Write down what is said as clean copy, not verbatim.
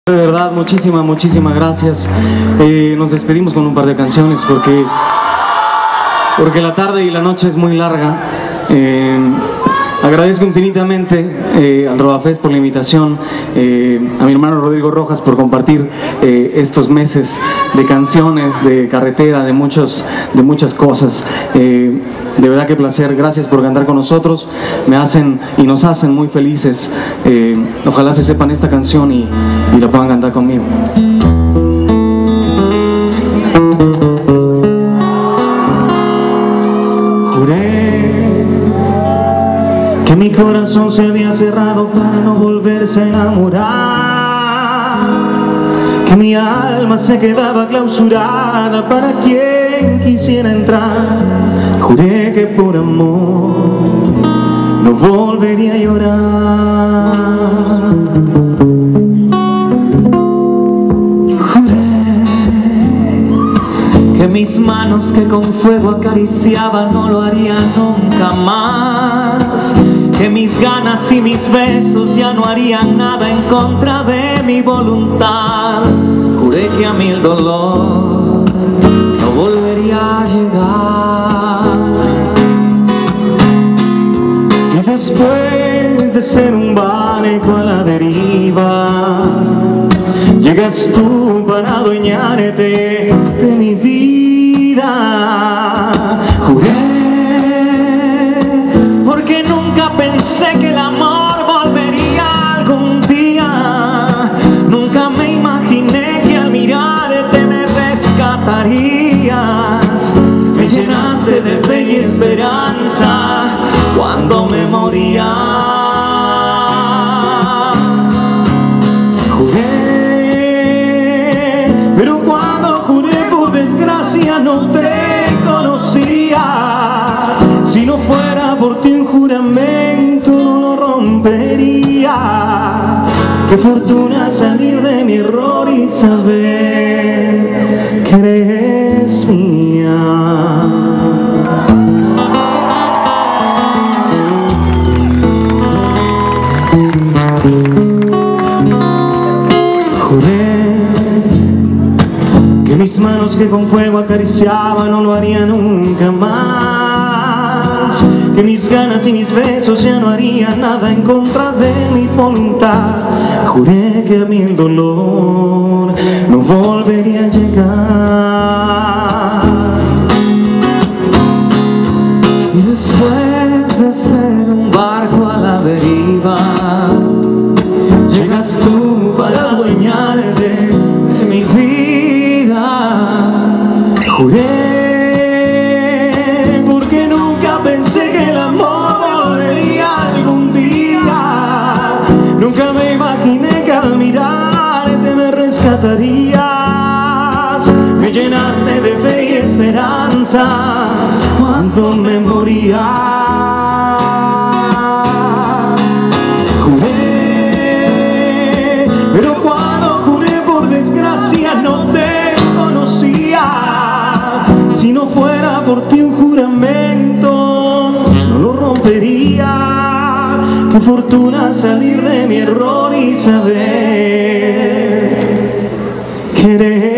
De verdad, muchísimas gracias. Nos despedimos con un par de canciones porque la tarde y la noche es muy larga. Agradezco infinitamente al Rodafest por la invitación, a mi hermano Rodrigo Rojas por compartir estos meses de canciones, de carretera, de muchas cosas. De verdad que placer, gracias por cantar con nosotros, me hacen y nos hacen muy felices. Ojalá se sepan esta canción y la puedan cantar conmigo. Juré que mi corazón se había cerrado para no volverse a enamorar, que mi alma se quedaba clausurada para quien quisiera entrar. Juré que por amor no volvería a llorar. Juré que mis manos que con fuego acariciaban no lo harían nunca más, que mis ganas y mis besos ya no harían nada en contra de mi voluntad. Juré que a mí el dolor no volvería a llegar. Y después de ser un barco a la deriva, llegas tú para adueñarte de mi vida. Juré porque nunca pensé que el amor volvería algún día. Nunca me imaginé que al mirarte me rescatarías. Me llenaste de fe y esperanza cuando me moría. Juré, pero cuando juré por desgracia no te conocía. Si no fuera por ti un juramento no lo rompería. Qué fortuna salir de mi error y saber que eres mía. Juré que mis manos que con fuego acariciaban no lo harían nunca más, que mis ganas y mis besos ya no harían nada en contra de mi voluntad. Juré que a mí el dolor no volvería a llegar. Y después de ser un barco a la deriva, llegas tú para adueñarte de mi vida. Juré porque nunca pensé que el amor volvería algún día. Nunca me imaginé que al mirarte me rescatarías. Me llenaste de fe y esperanza cuando me moría. Pero cuando juré por desgracia no te conocía. Si no fuera por ti un juramento no lo rompería. Qué fortuna salir de mi error y saber querer.